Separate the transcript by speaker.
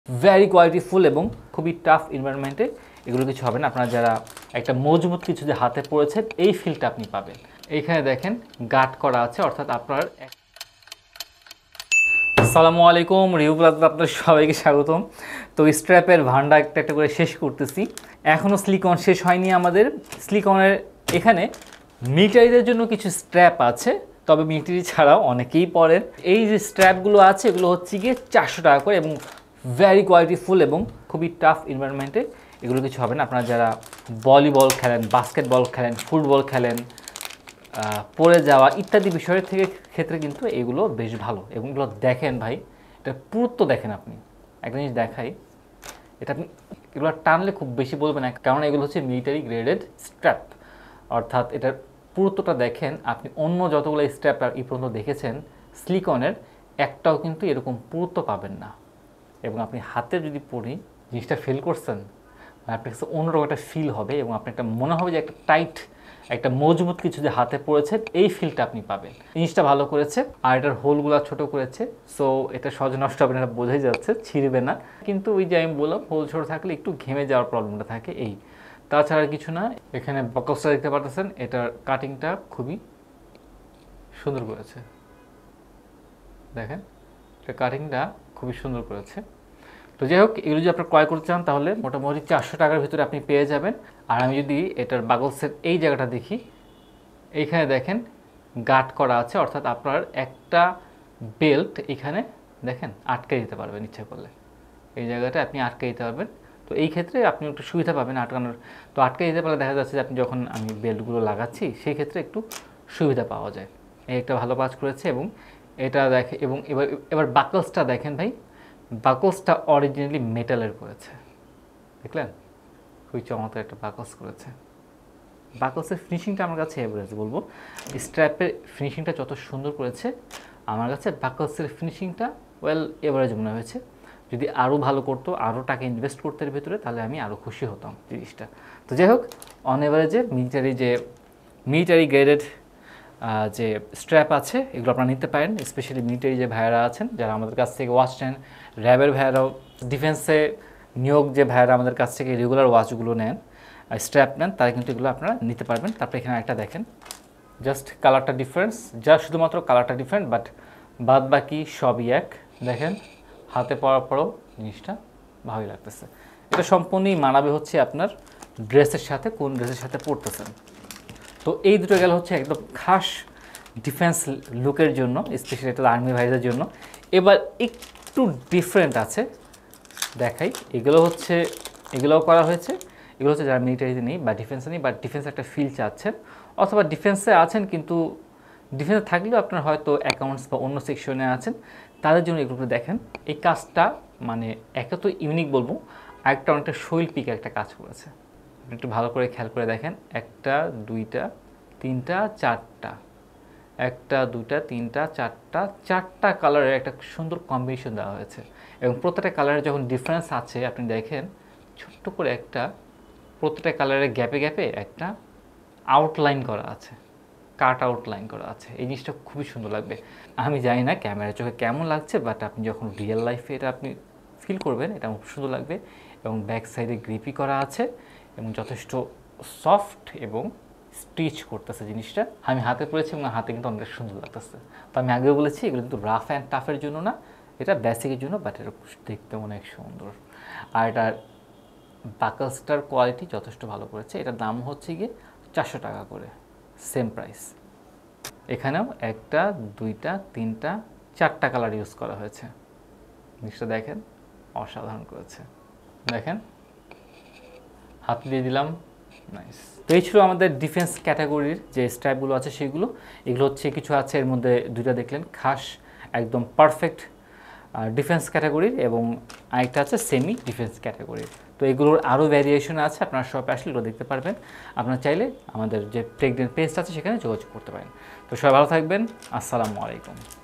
Speaker 1: Very কোয়ালিটিফুল এবং খুবই tough এনভায়রনমেন্টে এগুলো কিছু হবে না। আপনারা যারা একটা মজবুত কিছু যে হাতে পড়েছেন এই ফিলটা আপনি পাবেন। এইখানে দেখেন গার্ড করা আছে, অর্থাৎ আপনার আসসালামু আলাইকুম, রিভিউ প্লাজাতে আপনাদের সবাইকে স্বাগতম। তো স্ট্র্যাপের ভান্ডা একটা একটা করে শেষ করতেছি। এখনও স্লিকন শেষ হয়নি আমাদের। স্লিকনের এখানে মিলিটারিদের জন্য কিছু স্ট্র্যাপ আছে, তবে মিলিটারি ছাড়াও অনেকেই পরেন। এই যে স্ট্র্যাপগুলো আছে এগুলো হচ্ছে গিয়ে 400 টাকা করে এবং ভেরি কোয়ালিটিফুল এবং খুবই টাফ এনভায়রনমেন্টে এগুলো কিছু হবে না। আপনারা যারা ভলিবল খেলেন, বাস্কেটবল খেলেন, ফুটবল খেলেন, পড়ে যাওয়া ইত্যাদি বিষয়ের থেকে ক্ষেত্রে কিন্তু এগুলো বেশ ভালো। এবং এগুলো দেখেন ভাই, এটা পুরুত্ব দেখেন। আপনি একটা জিনিস দেখাই, এটা আপনি এগুলো টানলে খুব বেশি বলবে না, কারণ এগুলো হচ্ছে মিলিটারি গ্রেডেড স্ট্র্যাপ। অর্থাৎ এটার পুরুত্বটা দেখেন। আপনি অন্য যতগুলো স্ট্র্যাপ এই পর্যন্ত দেখেছেন স্লিকনের, একটাও কিন্তু এরকম পুরুত্ব পাবেন না। এবং আপনি হাতে যদি পড়ি জিনিসটা ফিল করছেন, আপনার কাছে অন্যরকম একটা ফিল হবে এবং আপনার একটা মনে হবে যে একটা টাইট, একটা মজবুত কিছু যে হাতে পড়েছে এই ফিলটা আপনি পাবেন। জিনিসটা ভালো করেছে, আর এটার হোলগুলো ছোট করেছে, সো এটা সহজে নষ্ট হবে না, এটা বোঝাই যাচ্ছে, ছিঁড়বে না। কিন্তু ওই যে আমি বললাম, হোল ছোট থাকলে একটু ঘেমে যাওয়ার প্রবলেমটা থাকে, এই তাছাড়া কিছু না। এখানে বক্সটা দেখতে পাচ্ছেন, এটার কাটিংটা খুবই সুন্দর করেছে। দেখেন এটা কাটিংটা খুবই সুন্দর করেছে। তো যাই হোক, এগুলো যদি আপনার ক্রয় করতে চান তাহলে মোটামুটি 400 টাকার ভিতরে আপনি পেয়ে যাবেন। আর আমি যদি এটার বাগলসের এই জায়গাটা দেখি, এইখানে দেখেন গার্ড করা আছে, অর্থাৎ আপনার একটা বেল্ট এখানে দেখেন আটকে দিতে পারবেন ইচ্ছা করলে। এই জায়গাটা আপনি আটকে দিতে পারবেন। তো এই ক্ষেত্রে আপনি একটু সুবিধা পাবেন আটকানোর। তো আটকে দিতে পারলে দেখা যাচ্ছে যে আপনি যখন আমি বেল্টগুলো লাগাচ্ছি সেই ক্ষেত্রে একটু সুবিধা পাওয়া যায়। এই একটা ভালো কাজ করেছে। এবং এটা দেখে, এবং এবার বাকলসটা দেখেন ভাই, বাকলসটা অরিজিনালি মেটালের করেছে, দেখলেন? খুবই চমৎকার একটা বাকলস করেছে। বাকলসের ফিনিশিংটা আমার কাছে এভারেজ বলবো। স্ট্র্যাপের ফিনিশিংটা যত সুন্দর করেছে, আমার কাছে বাকলসের ফিনিশিংটা এভারেজ মনে হয়েছে। যদি আরও ভালো করতো, আরও টাকা ইনভেস্ট করতে এর ভেতরে, তাহলে আমি আরও খুশি হতাম জিনিসটা। তো যাই হোক, অন এভারেজে মিলিটারি গ্রেডেড যে স্ট্র্যাপ আছে এগুলো আপনারা নিতে পারেন। স্পেশালি মিলিটারি যে ভাইয়েরা আছেন, যারা আমাদের কাছ থেকে ওয়াচ নেন, র্যাবের ভাইয়েরাও, ডিফেন্সে নিয়োগ যে ভাইয়েরা আমাদের কাছ থেকে রেগুলার ওয়াচগুলো নেন, স্ট্র্যাপ নেন, তারা কিন্তু এগুলো আপনারা নিতে পারবেন। তারপরে এখানে একটা দেখেন, জাস্ট কালারটা ডিফারেন্স, শুধুমাত্র কালারটা ডিফারেন্ট, বাট বাদ বাকি সবই এক। দেখেন হাতে পরার পরেও জিনিসটা ভালোই লাগতেছে। এটা সম্পূর্ণই মানাবে হচ্ছে আপনার ড্রেসের সাথে, কোন ড্রেসের সাথে পরতেছেন। তো এই দুটো গেল হচ্ছে একদম খাস ডিফেন্স লুকের জন্য, স্পেশালি এটা আর্মি ভাইদের জন্য। এবার একটু ডিফারেন্ট আছে, দেখাই। এগুলোও করা হয়েছে। এগুলো হচ্ছে যারা মিলিটারিতে নেই বা ডিফেন্সে নেই, বা ডিফেন্সে একটা ফিল চাচ্ছেন, অথবা ডিফেন্সে আছেন কিন্তু ডিফেন্সে থাকলেও আপনার হয়তো অ্যাকাউন্টস বা অন্য সেকশনে আছেন, তাদের জন্য এগুলো দেখেন। এই কাজটা মানে একে তো ইউনিক বলবো, আরেকটা অনেকটা শৈল্পিক একটা কাজ করেছে। একটু ভালো করে খেয়াল করে দেখেন, একটা দুইটা তিনটা চারটা, একটা দুইটা তিনটা চারটা, চারটা কালারের একটা সুন্দর কম্বিনেশন দেওয়া হয়েছে। এবং প্রত্যেকটা কালারের যখন ডিফারেন্স আছে আপনি দেখেন, ছোট্ট করে একটা প্রত্যেকটা কালারের গ্যাপে গ্যাপে একটা আউটলাইন করা আছে, কাট আউটলাইন করা আছে। এই জিনিসটা খুবই সুন্দর লাগবে। আমি জানি না ক্যামেরার চোখে কেমন লাগছে, বাট আপনি যখন রিয়েল লাইফে এটা আপনি ফিল করবেন, এটা খুব সুন্দর লাগবে। এবং ব্যাক সাইডে গ্রিপি করা আছে এবং যথেষ্ট সফট এবং স্টিচ করতেছে জিনিসটা। আমি হাতে পড়েছি এবং হাতে কিন্তু অনেক সুন্দর লাগতেছে। তো আমি আগেও বলেছি, এগুলো কিন্তু রাফ অ্যান্ড টাফের জন্য না, এটা বেসিকের জন্য, বাট এটা দেখতে অনেক সুন্দর। আর এটার বাকলসটার কোয়ালিটি যথেষ্ট ভালো করেছে। এটার দাম হচ্ছে গিয়ে 400 টাকা করে, সেম প্রাইস। এখানেও একটা দুইটা তিনটা চারটা কালার ইউজ করা হয়েছে। জিনিসটা দেখেন, অসাধারণ করেছে। দেখেন হাত দিয়ে দিলাম, নাইস। তো এই ছিল আমাদের ডিফেন্স ক্যাটাগরির যে স্ট্র্যাপগুলো আছে সেগুলো। এগুলো হচ্ছে কিছু আছে, এর মধ্যে দুইটা দেখলেন খাস একদম পারফেক্ট ডিফেন্স ক্যাটাগরির, এবং আরেকটা আছে সেমি ডিফেন্স ক্যাটাগরির। তো এগুলোর আরও ভ্যারিয়েশন আছে, আপনারা শপে আসলে এগুলো দেখতে পারবেন। আপনারা চাইলে আমাদের যে টেকডেন পেজটা আছে সেখানে যোগাযোগ করতে পারেন। তো সবাই ভালো থাকবেন, আসসালামু আলাইকুম।